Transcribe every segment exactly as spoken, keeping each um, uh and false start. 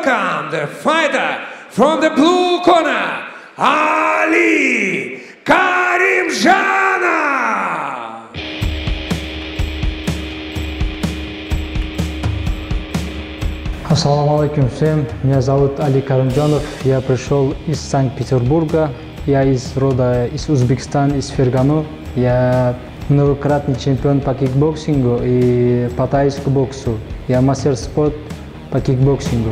welcome the fighter from the blue corner, Ali Karimjanov! Ассаламу алейкум всем, меня зовут Али Каримджанов, я пришел из Санкт-Петербурга, я из рода, из Узбекистана, из Фергану, я многократный чемпион по кикбоксингу и по тайскому боксу, я мастер спорта по кикбоксингу.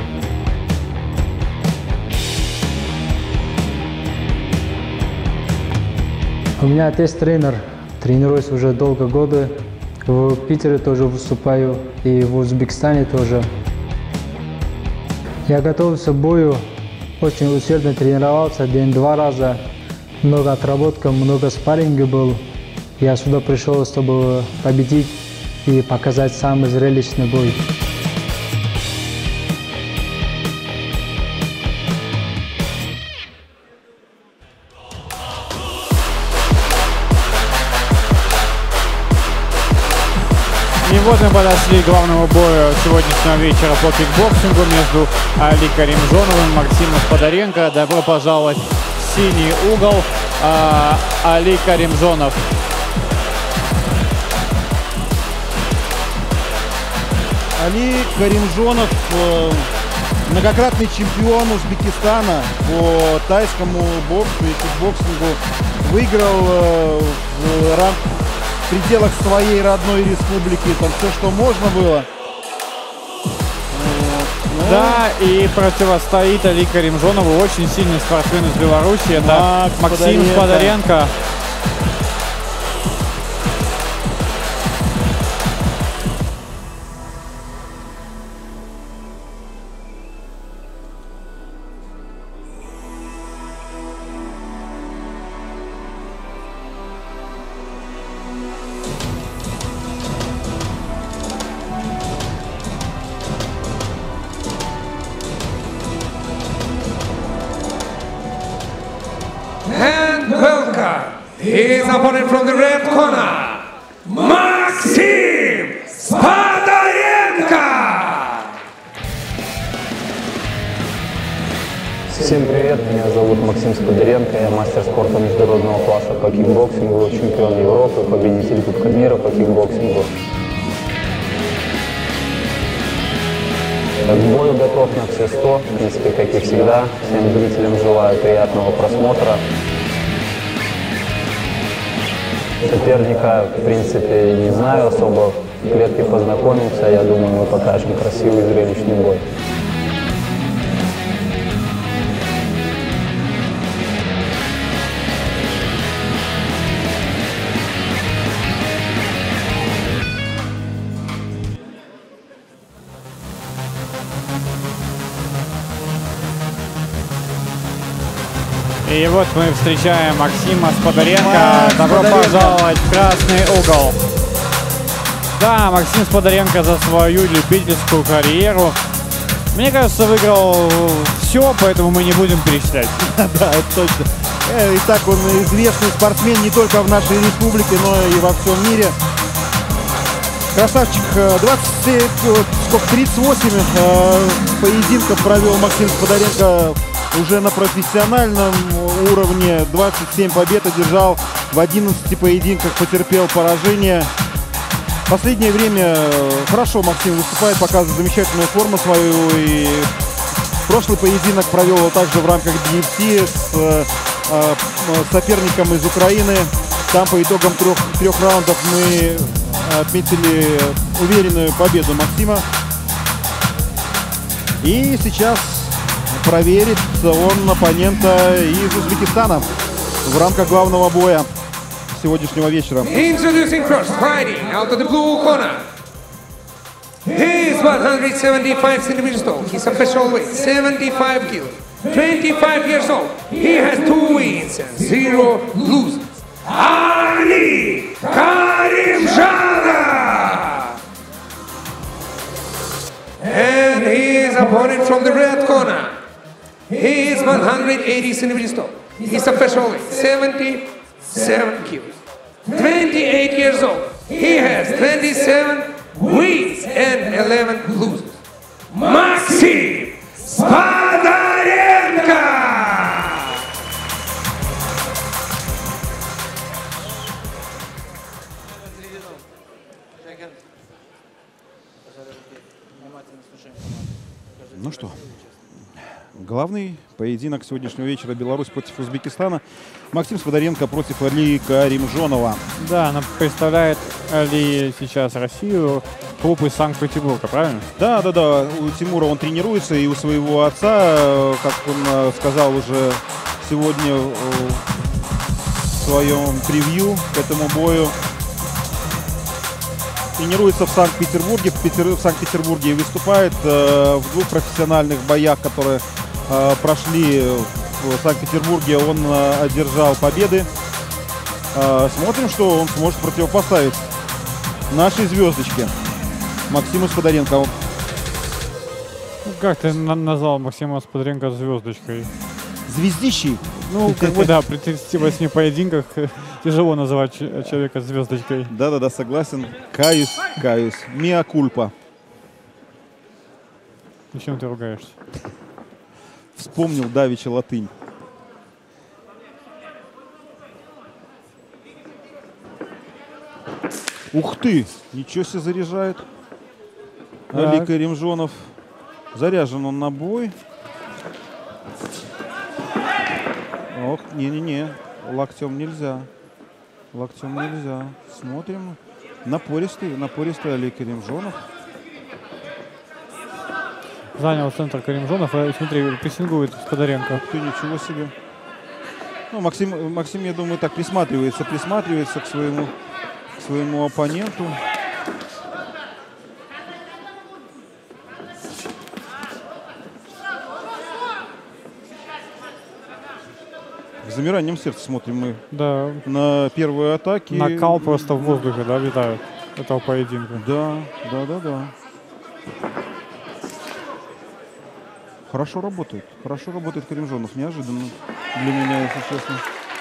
У меня отец тренер, тренируюсь уже долго годы, в Питере тоже выступаю и в Узбекистане тоже. Я готовился к бою, очень усердно тренировался, день-два раза, много отработка, много спарринга был. Я сюда пришел, чтобы победить и показать самый зрелищный бой. И вот мы подошли к главному бою сегодняшнего вечера по кикбоксингу между Али Каримджановым и Максимом Сподаренко. Добро пожаловать в синий угол, а, Али Каримджанов. Али Каримджанов, э, многократный чемпион Узбекистана по тайскому боксу и кикбоксингу, выиграл э, в рамках в пределах своей родной республики, там все, что можно было. Вот. Да, и противостоит Али Каримджанову очень сильный спортсмен из Беларуси. Это Макс Максим Сподаренко. Сподаренко. And welcome his opponent from the red corner, Максим Сподаренко! Всем привет, меня зовут Максим Сподаренко, я мастер спорта международного класса по кикбоксингу, чемпион Европы, победитель Кубка мира по кикбоксингу. К бою готов на все сто, в принципе, как и всегда. Всем зрителям желаю приятного просмотра. Соперника, в принципе, не знаю особо, в клетке познакомимся, я думаю, мы покажем красивый зрелищный бой. И вот мы встречаем Максима Сподаренко. Макс Добро Сподаренко. пожаловать в красный угол. Да, Максим Сподаренко за свою любительскую карьеру, мне кажется, выиграл все, поэтому мы не будем перечислять. Да, это точно. Э, Итак, он известный спортсмен не только в нашей республике, но и во всем мире. Красавчик, э, двадцать, сколько, тридцать восемь э, поединков провел Максим Сподаренко уже на профессиональном уровне. двадцать семь побед одержал, в одиннадцати поединках потерпел поражение. В последнее время хорошо Максим выступает, показывает замечательную форму свою. И прошлый поединок провел его также в рамках ди эф си с э, э, соперником из Украины. Там по итогам трех, трех раундов мы отметили уверенную победу Максима. И сейчас проверит он оппонента из Узбекистана в рамках главного боя сегодняшнего вечера. Introducing first, fighting out of the blue corner. He is one hundred seventy-five centimeters tall. His official weight seventy-five kilos. twenty-five years old. He has two wins and zero losses. Ali Karimjanov! And his opponent from the red corner. He is one hundred eighty centimeters tall. His official weight seventy-seven kilos. twenty-eight years old. He has twenty-seven wins and eleven losses. Максим Сподаренко! Ну что, главный поединок сегодняшнего вечера — Беларусь против Узбекистана. Максим Сподаренко против Али Каримжонова. Да, она представляет Али сейчас Россию, клуб из Санкт-Петербурга, правильно? Да, да, да. У Тимура он тренируется, и у своего отца, как он сказал уже сегодня в своем превью к этому бою, тренируется в Санкт-Петербурге, в, Петер... в Санкт-Петербурге и выступает э, в двух профессиональных боях, которые э, прошли в Санкт-Петербурге. Он э, одержал победы. Э, смотрим, что он сможет противопоставить нашей звездочке Максиму Сподаренко. Ну, как ты на назвал Максима Сподаренко звездочкой? Звездищей. Ну, как бы да, при тридцати восьми поединках тяжело называть человека звездочкой. Да-да-да, согласен. Каюсь, каюсь. Миа кульпа. Зачем ты ругаешься? Вспомнил давеча латынь. Ух ты! Ничего себе заряжает. Так. Али Каримжонов. Заряжен он на бой. Ох, не-не-не. Локтем нельзя. Локтем нельзя. Смотрим. Напористый, напористый Али Каримжонов. Занял центр Каримжонов, и смотри, прессингует Сподаренко. Ух ты, ничего себе. Ну, Максим, Максим, я думаю, так присматривается, присматривается к своему, к своему оппоненту. С замиранием сердца смотрим мы Да. на первые атаки. Накал просто в воздухе, да, витает этого поединка. Да, да, да, да. Хорошо работает. Хорошо работает Каримжонов. Неожиданно для меня, если честно.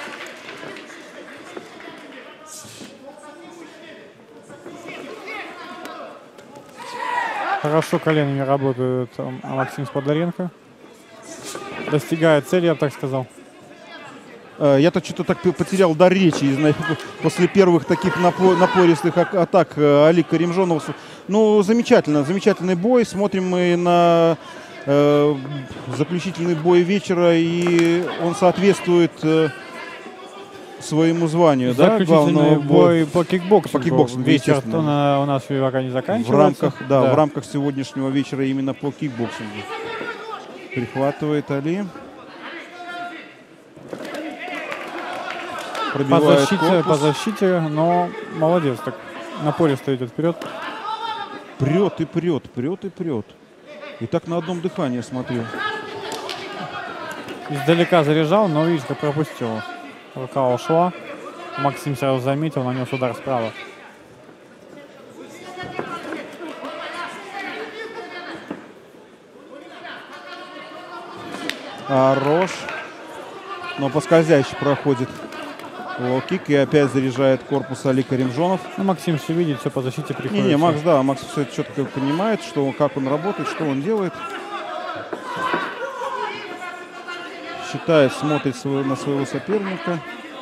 Хорошо коленами работает um, Максим Сподаренко. Достигает цели, я бы так сказал. Я-то что-то так потерял дар речи после первых таких напо напористых атак Али Каримжонов. Ну, замечательно, замечательный бой. Смотрим мы на э, заключительный бой вечера, и он соответствует э, своему званию, да, главного бой по кикбоксингу. По кикбоксингу, вечер у нас пока не заканчивается. В рамках, да, да, в рамках сегодняшнего вечера именно по кикбоксингу. Прихватывает Али. По защите, по защите, но молодец, так напористо идет вперед. Прет и прет, прет и прет. И так на одном дыхании смотрю. Издалека заряжал, но видишь, как пропустил. Рука ушла. Максим сразу заметил, нанес удар справа. Хорош. Но поскользяще проходит лоу-кик, и опять заряжает корпус Али Каримжонов. Ну, Максим все видит, все по защите приходит. Не-не, Макс, да, Макс все четко понимает, что, как он работает, что он делает. Считает, смотрит свой, на своего соперника.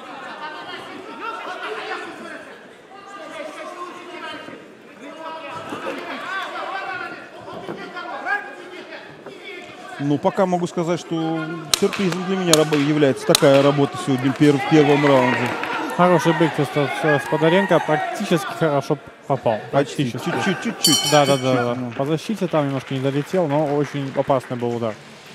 Ну, пока могу сказать, что сюрпризом для меня является такая работа сегодня в первом раунде. Хороший бэкфист от Сподаренко, практически хорошо попал. Почти, чуть-чуть, чуть-чуть. Да, да, да. По защите там немножко не долетел, но очень опасный был удар.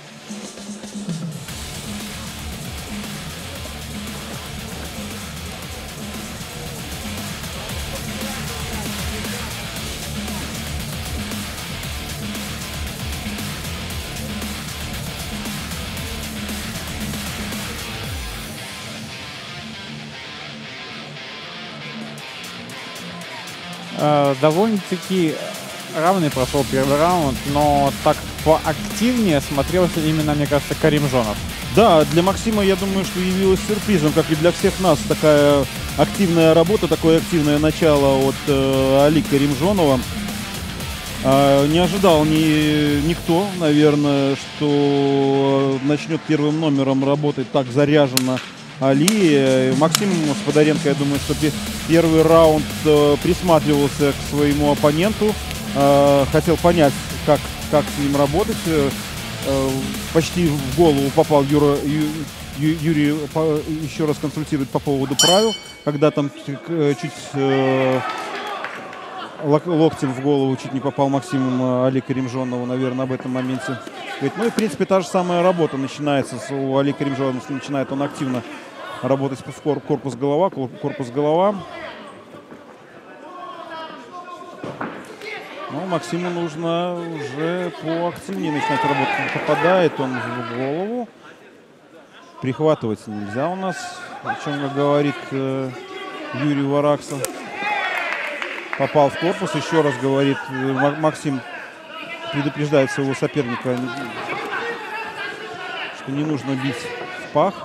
Довольно-таки равный прошел первый раунд, но так поактивнее смотрелся именно, мне кажется, Каримжонов. Да, для Максима, я думаю, что явилось сюрпризом, как и для всех нас, такая активная работа, такое активное начало от э, Али Каримжонова. Э, не ожидал ни, никто, наверное, что начнет первым номером работать так заряженно Али. Максим Сподаренко, я думаю, что первый раунд э, присматривался к своему оппоненту, э, хотел понять, как как с ним работать. Почти в голову попал Юра, Ю, Ю, Юрий, еще раз консультирует по поводу правил, когда там чуть э, локтем в голову чуть не попал Максиму Али Каримжонову, наверное, об этом моменте. Ну и, в принципе, та же самая работа начинается у Али Каримжонова. Начинает он активно работать в корпус-голова, корпус-голова. Ну, Максиму нужно уже поактивнее начинать работать. Попадает он в голову. Прихватывать нельзя у нас, о чем говорит э, Юрий Варакса. Попал в корпус, еще раз говорит э, Максим, предупреждает своего соперника, что не нужно бить в пах.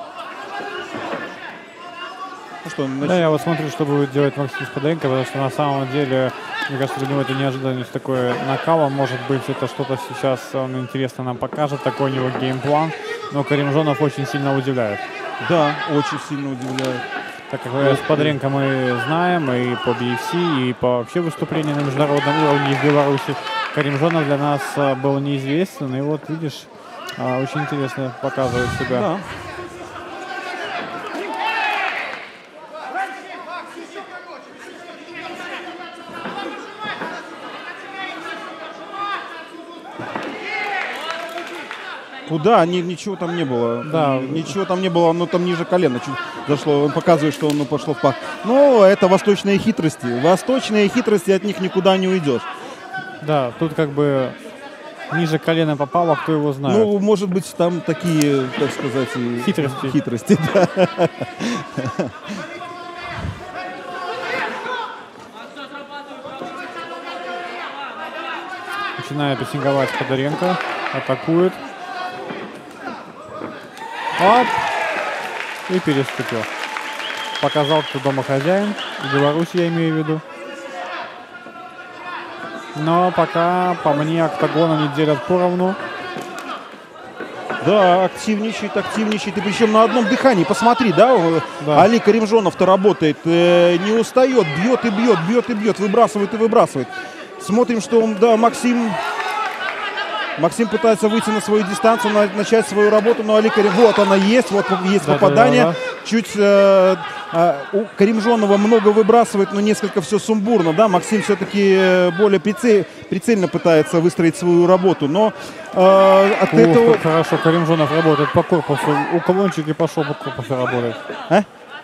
Ну что, значит... Да, я вот смотрю, что будет делать Максим Сподаренко, потому что на самом деле, мне кажется, для него это неожиданность такое накала. Может быть, это что-то сейчас он интересно нам покажет, такой у него геймплан. Но Каримжонов очень сильно удивляет. Да, очень сильно удивляет. Так как вот, Сподаренко мы знаем и по би эф си, и по вообще выступлению на международном уровне в Беларуси, Каримжонов для нас был неизвестен. И вот, видишь, очень интересно показывает себя. Да. Куда? Ни, ничего там не было. Да. Ничего там не было, оно там ниже колена чуть зашло. Он показывает, что он пошло в пах. Но это восточные хитрости. Восточные хитрости, от них никуда не уйдешь. Да, тут как бы ниже колена попало, кто его знает. Ну, может быть, там такие, так сказать, хитрости. Хитрости, да. Начинает прессинговать Сподаренко. Атакует. Оп! И переступил. Показал, кто дома хозяин. Беларусь, я имею в виду. Но пока, по мне, октагона не делят поровну. Да, активничает, активничает. И причем на одном дыхании. Посмотри, да, да. Али Каримжонов-то работает. Э, не устает, бьет и бьет, бьет и бьет, выбрасывает и выбрасывает. Смотрим, что он, да, Максим... Максим пытается выйти на свою дистанцию, на, начать свою работу, но Али Карим... Вот она есть, вот есть да, попадание. Да, да, да. Чуть э, э, у Каримжонова много выбрасывает, но несколько все сумбурно. Да? Максим все-таки более прицель, прицельно пытается выстроить свою работу, но э, от Ух, этого... Хорошо, Каримжонов работает по корпусу. Уклончик и пошел по корпусу работать. А?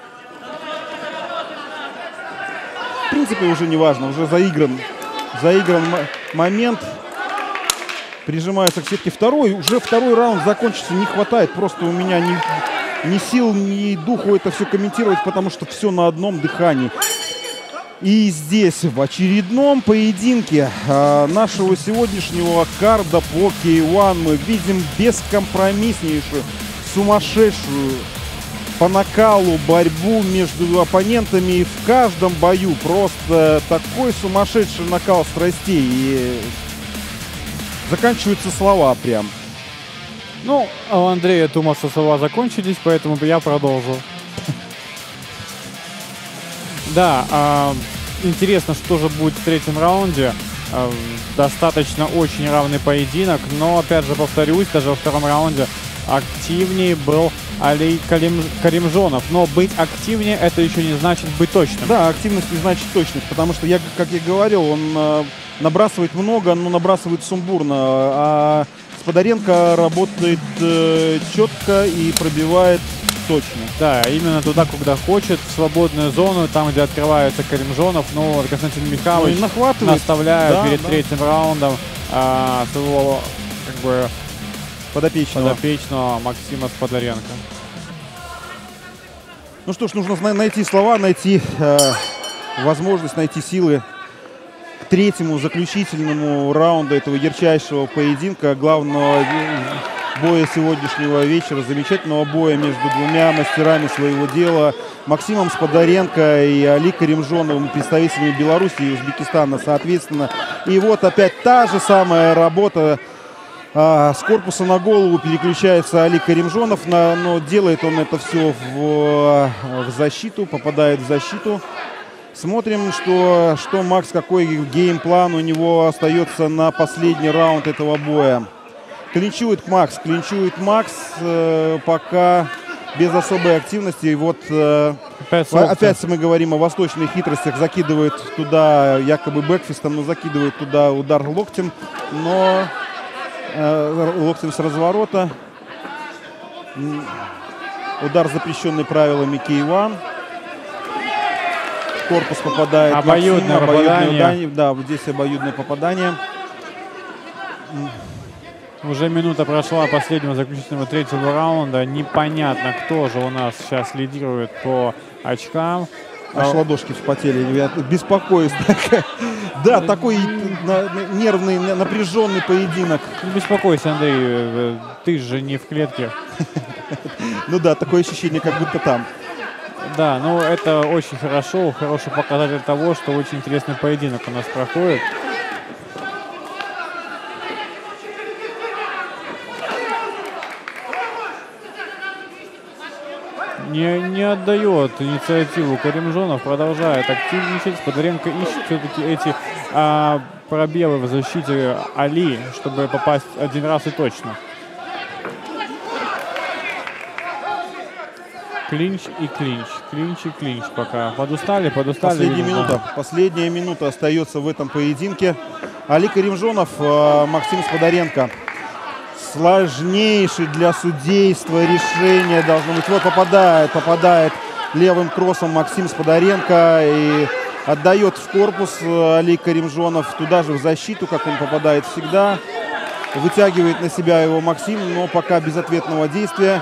В принципе, уже не важно, уже заигран, заигран момент. Прижимается к сетке. Второй, уже второй раунд закончится. Не хватает просто у меня ни, ни сил, ни духу это все комментировать, потому что все на одном дыхании. И здесь в очередном поединке а, нашего сегодняшнего карда по кей один мы видим бескомпромисснейшую, сумасшедшую по накалу борьбу между оппонентами. И в каждом бою просто такой сумасшедший накал страстей. И заканчиваются слова прям. Ну, а у Андрея Тумаса слова закончились, поэтому я продолжу. Да, э, интересно, что же будет в третьем раунде. Э, достаточно очень равный поединок, но, опять же, повторюсь, даже во втором раунде активнее был Али Карим, Каримжонов. Но быть активнее — это еще не значит быть точным. Да, активность не значит точность, потому что, я, как я говорил, он э, набрасывает много, но набрасывает сумбурно. А Сподаренко работает э, четко и пробивает точно. Да, именно туда, куда хочет, в свободную зону, там, где открывается Каримжонов. Ну, Константин Михайлович ну, наставляет да, перед да. третьим раундом а, своего, как бы, подопечного. подопечного Максима Сподаренко. Ну что ж, нужно найти слова, найти э, возможность, найти силы к третьему заключительному раунду этого ярчайшего поединка, главного боя сегодняшнего вечера, замечательного боя между двумя мастерами своего дела, Максимом Сподаренко и Али Каримжоновым, представителями Беларуси и Узбекистана, соответственно. И вот опять та же самая работа. А, с корпуса на голову переключается Али Каримжонов, на, но делает он это все в, в защиту, попадает в защиту. Смотрим, что, что Макс, какой геймплан у него остается на последний раунд этого боя. Клинчует Макс, клинчует Макс, э, пока без особой активности. И вот э, опять, опять мы говорим о восточных хитростях. Закидывает туда якобы бэкфистом, но закидывает туда удар локтем, но э, локтем с разворота. Удар, запрещенный правилами кей один. Корпус попадает. Обоюдное Максим, попадание. Обоюдное, да, вот здесь обоюдное попадание. Уже минута прошла последнего заключительного третьего раунда. Непонятно, кто же у нас сейчас лидирует по очкам. Аж ладошки вспотели, ребят. Беспокоюсь. Да, такой нервный, напряженный поединок. Не беспокойся, Андрей, ты же не в клетке. Ну да, такое ощущение, как будто там. Да, ну это очень хорошо, хороший показатель того, что очень интересный поединок у нас проходит. Не, не отдает инициативу Каримжонов, продолжает активничать. Сподаренко ищет все-таки эти а, пробелы в защите Али, чтобы попасть один раз и точно. Клинч и клинч, клинч и клинч пока. Подустали, подустали. Последняя минута, последняя минута остается в этом поединке. Али Каримжонов, Максим Сподаренко. Сложнейший для судейства решение должно быть. Вот попадает, попадает левым кроссом Максим Сподаренко и отдает в корпус Али Каримжонов. Туда же в защиту, как он попадает всегда. Вытягивает на себя его Максим, но пока без ответного действия.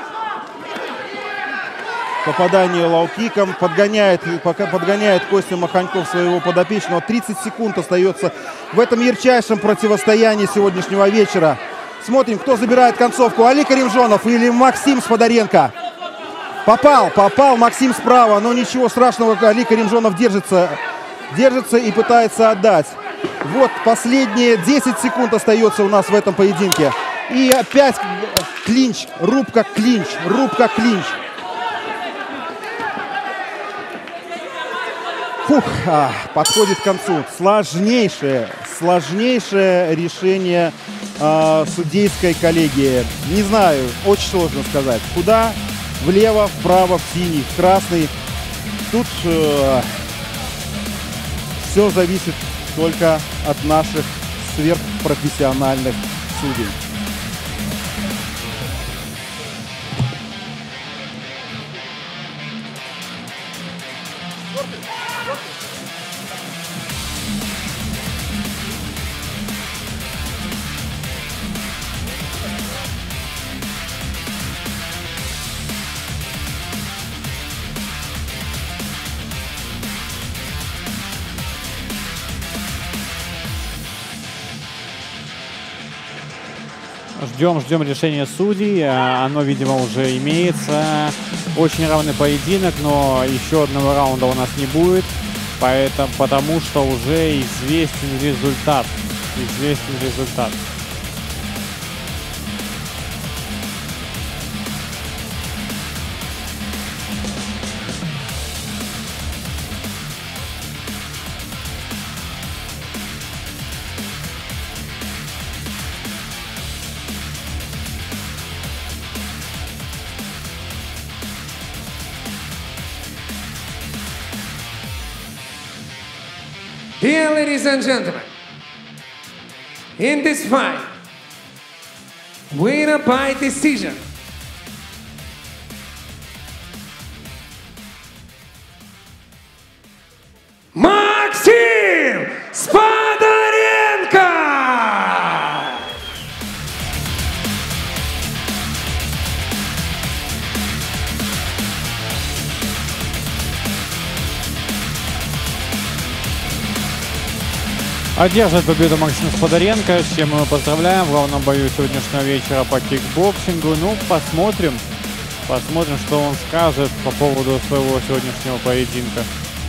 Попадание лоу-киком, подгоняет, пока подгоняет Костя Маханьков своего подопечного. тридцать секунд остается в этом ярчайшем противостоянии сегодняшнего вечера. Смотрим, кто забирает концовку, Али Каримжонов или Максим Сподаренко. Попал, попал Максим справа, но ничего страшного, Али Каримжонов держится, держится и пытается отдать. Вот последние десять секунд остается у нас в этом поединке. И опять клинч, рубка, клинч, рубка, клинч. Фух, а, подходит к концу. Сложнейшее, сложнейшее решение а, судейской коллегии. Не знаю, очень сложно сказать. Куда? Влево, вправо, в синий, в красный. Тут э, все зависит только от наших сверхпрофессиональных судей. Ждем, ждем решения судей. Оно, видимо, уже имеется. Очень равный поединок, но еще одного раунда у нас не будет. Поэтому, потому что уже известен результат. Известен результат. Dear ladies and gentlemen, in this fight, winner by decision, Максим Сподаренко! Одерживает победу Максим Сподаренко, с чем мы его поздравляем в главном бою сегодняшнего вечера по кикбоксингу. Ну, посмотрим, посмотрим, что он скажет по поводу своего сегодняшнего поединка.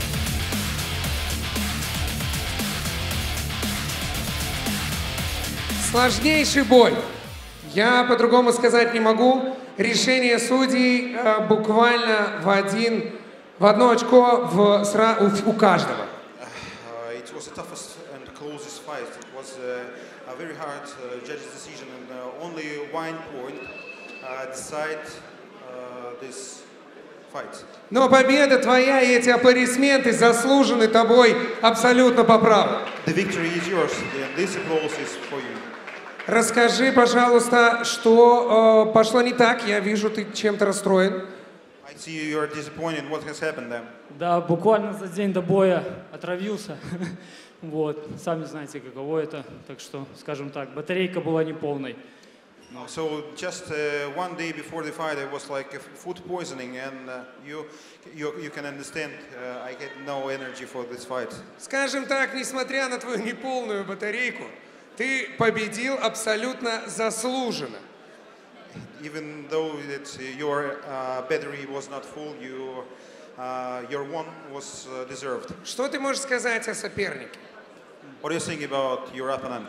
Сложнейший бой. Я по-другому сказать не могу. Решение судей э, буквально в один В одно очко в, сра- у, у каждого. Uh, it was the toughest and closest fight. It was uh, a very hard uh, judge's decision, and uh, only one point uh, decide uh, this fight. Но победа твоя и эти аплодисменты заслужены тобой абсолютно по праву. The victory is yours, and this applause is for you. Расскажи, пожалуйста, что э, пошло не так? Я вижу, ты чем-то расстроен. I see you are disappointed. What has happened then? Да, буквально за день до боя отравился. Вот, сами знаете, каково это. Так что, скажем так, батарейка была неполной. No, so just uh, one day before the fight, I was like food poisoning, and uh, you, you, you can understand. Uh, I had no energy for this fight. Скажем так, несмотря на твою неполную батарейку, ты победил абсолютно заслуженно. Even though it's, your uh, battery was not full, you, uh, your one was uh, deserved. Что ты можешь сказать о сопернике? What do you think about your opponent?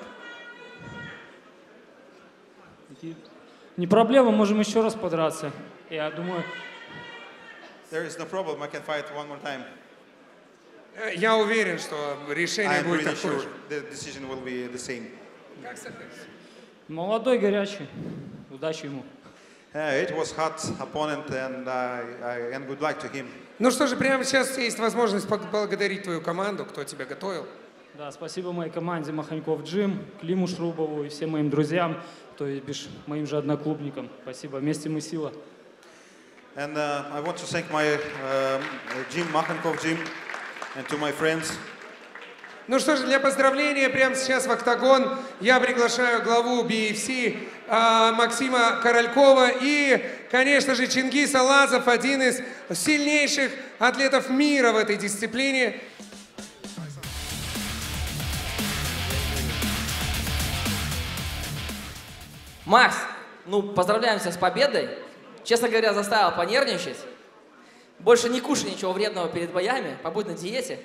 Не проблема, можем еще раз подраться. Я думаю... There is no problem. I can fight one more time. Я уверен, что решение I'm будет pretty такое sure же. the decision will be the same. Как соперник? Молодой, горячий. Удачи ему. Uh, it was hot opponent, and I, I, and good luck to him. Ну что же, прямо сейчас у тебя есть возможность поблагодарить твою команду, кто тебя готовил. Да, спасибо моей команде Маханьков Джим, Климу Шрубову и всем моим друзьям, то есть бишь, моим же одноклубникам. Спасибо. Вместе мы сила. And uh, I want to thank my um, Jim Makhankov Jim and to my friends. Ну что же, для поздравления прямо сейчас в октагон я приглашаю главу би эф си а, Максима Королькова и, конечно же, Чингис Алазов, один из сильнейших атлетов мира в этой дисциплине. Макс, ну поздравляем тебя с победой. Честно говоря, заставил понервничать. Больше не кушай ничего вредного перед боями, побудь на диете.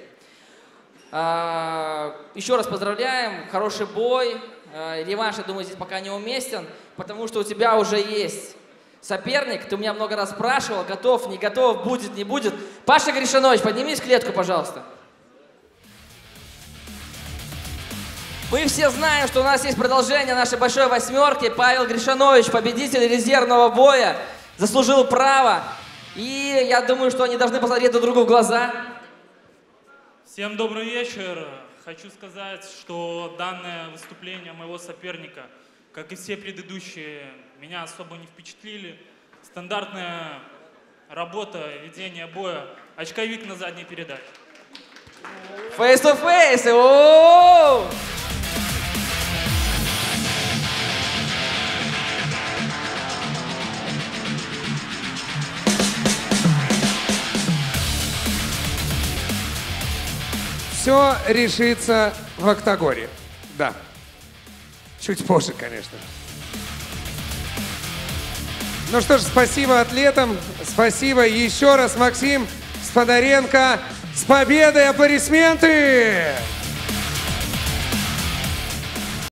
А, еще раз поздравляем, хороший бой. А, реванш, я думаю, здесь пока не уместен, потому что у тебя уже есть соперник. Ты у меня много раз спрашивал, готов, не готов, будет, не будет. Паша Гришанович, поднимись в клетку, пожалуйста. Мы все знаем, что у нас есть продолжение нашей большой восьмерки. Павел Гришанович, победитель резервного боя, заслужил право. И я думаю, что они должны посмотреть друг другу в глаза. Всем добрый вечер. Хочу сказать, что данное выступление моего соперника, как и все предыдущие, меня особо не впечатлили. Стандартная работа, ведение боя, очковик на задней передаче. Face to face! О-о-о! Все решится в октагоне. Да. Чуть позже, конечно. Ну что ж, спасибо атлетам. Спасибо еще раз, Максим Сподаренко. С победой! Аплодисменты!